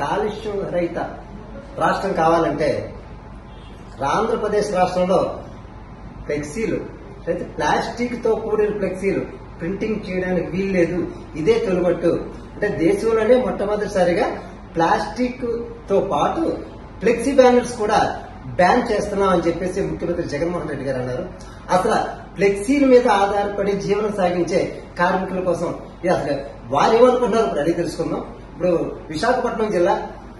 కాలుష్యం రహిత రాష్ట్రం కావాలంటే ఆంధ్రప్రదేశ్ రాష్ట్రంలో ఫ్లెక్సీలు అయితే ప్లాస్టిక్ తో కూడిన ఫ్లెక్సీలు ప్రింటింగ్ చేయడానికి వీల్లేదు. ఇదే తొలిమట్టు. అంటే దేశంలోనే మొట్టమొదటిసారిగా ప్లాస్టిక్ తో పాటు ఫ్లెక్సీ బ్యానర్స్ కూడా బ్యాన్ చేస్తున్నాం అని చెప్పేసి ముఖ్యమంత్రి జగన్మోహన్ రెడ్డి గారు అన్నారు. అసలు ఫ్లెక్సీల మీద ఆధారపడి జీవనం సాగించే కార్మికుల కోసం అసలు వారు ఏమనుకుంటున్నారు ఇప్పుడు అడిగి తెలుసుకుందాం. ఇప్పుడు విశాఖపట్నం జిల్లా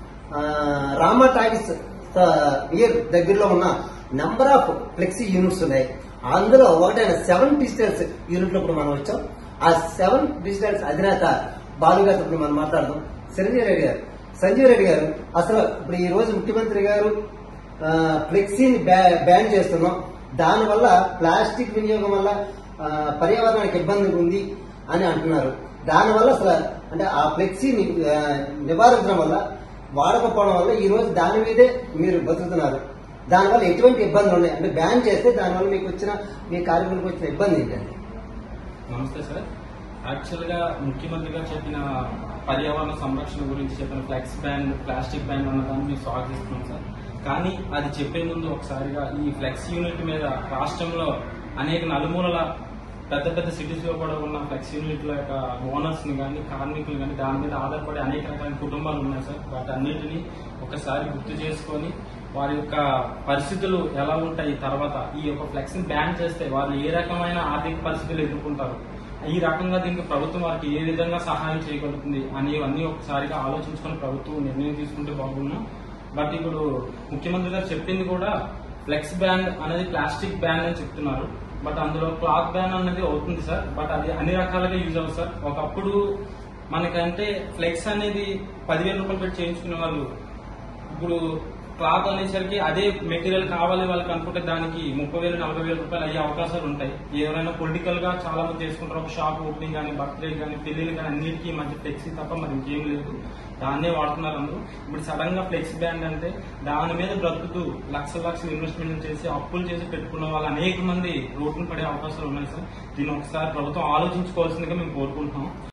రామా టాకీస్ నియర్ దగ్గరలో ఉన్న నంబర్ ఆఫ్ ఫ్లెక్సీ యూనిట్స్ ఉన్నాయి. అందులో ఒకటైన 7 డిజిటల్స్ యూనిట్లు ఇప్పుడు మనం వచ్చాం. ఆ 7 డిజిటల్స్ అధినేత బాలుగారితో ఇప్పుడు మనం మాట్లాడదాం. సంజీవ్ రెడ్డి గారు అసలు ఇప్పుడు ఈ రోజు ముఖ్యమంత్రి గారు ఫ్లెక్సీని బ్యాన్ చేస్తున్నాం, దానివల్ల ప్లాస్టిక్ వినియోగం వల్ల పర్యావరణానికి ఇబ్బంది ఉంది అని అంటున్నారు. దానివల్ల అసలు అంటే ఆ ఫ్లెక్సీని నివారించడం వల్ల వాడకపోవడం వల్ల ఈ రోజు దాని మీదే మీరు బతుకుతున్నారు. దానివల్ల ఎటువంటి ఇబ్బందులు ఉన్నాయి అంటే బ్యాన్ చేస్తే దానివల్ల మీకు వచ్చిన మీ కార్మికులకు వచ్చిన ఇబ్బంది ఏంటండి? నమస్తే సార్. యాక్చువల్ గా ముఖ్యమంత్రి గారు చెప్పిన పర్యావరణ సంరక్షణ గురించి చెప్పిన ఫ్లెక్స్ బ్యాన్, ప్లాస్టిక్ బ్యాన్ అన్నదాన్ని మేము స్వాగతిస్తున్నాం సార్. కానీ అది చెప్పే ముందు ఒకసారిగా ఈ ఫ్లెక్స్ యూనిట్ మీద రాష్ట్రంలో అనేక నలుమూలల పెద్ద పెద్ద సిటీస్ లో కూడా ఉన్న ఫ్లెక్స్ యూనిట్ల యొక్క ఓనర్స్ ని కానీ కార్మికులు కానీ దాని మీద ఆధారపడి అనేక రకాల కుటుంబాలు ఉన్నాయి సార్. వాటన్నిటిని ఒకసారి గుర్తు చేసుకొని వారి యొక్క పరిస్థితులు ఎలా ఉంటాయి, తర్వాత ఈ యొక్క ఫ్లెక్స్ ని బ్యాన్ చేస్తే వారు ఏ రకమైన ఆర్థిక పరిస్థితులు ఎదుర్కొంటారు, ఈ రకంగా దీనికి ప్రభుత్వం వారికి ఏ విధంగా సహాయం చేయగలుగుతుంది అనేవన్నీ ఒకసారిగా ఆలోచించుకొని ప్రభుత్వం నిర్ణయం తీసుకుంటే బాగున్నాం. బట్ ఇప్పుడు ముఖ్యమంత్రి గారు చెప్పింది కూడా ఫ్లెక్స్ బ్యాన్ అనేది ప్లాస్టిక్ బ్యాన్ అని చెప్తున్నారు. బట్ అందులో క్లాత్ బ్యాన్ అనేది అవుతుంది సార్. బట్ అది అన్ని రకాలుగా యూజ్ అవుతుంది సార్. ఒకప్పుడు మనకంటే ఫ్లెక్స్ అనేది 10,000 రూపాయలు పెట్టి చేయించుకునే వాళ్ళు ఇప్పుడు క్లాత్ అనేసరికి అదే మెటీరియల్ కావాలి వాళ్ళకి అనుకుంటే దానికి 30,000, 40,000 రూపాయలు అయ్యే అవకాశాలు ఉంటాయి. ఏమైనా పొలిటికల్ గా చాలా మంది చేసుకుంటారు. ఒక షాప్ ఓపెనింగ్ కానీ, బర్త్డే కానీ, పెళ్లిలు కానీ అన్నిటికీ మంచి ఫ్లెక్సీ తప్ప మరి ఇంకేం లేదు. దాన్నే వాడుతున్నారు అందరూ. ఇప్పుడు సడన్ గా ఫ్లెక్స్ బ్యాన్ అంటే దాని మీద బ్రతుకుతూ లక్షలు ఇన్వెస్ట్మెంట్ చేసి అప్పులు చేసి పెట్టుకున్న వాళ్ళు అనేక మంది రోడ్డును పడే అవకాశాలు ఉన్నాయి సార్. దీన్ని ఒకసారి ప్రభుత్వం ఆలోచించుకోవాల్సిందిగా మేము కోరుకుంటున్నాం.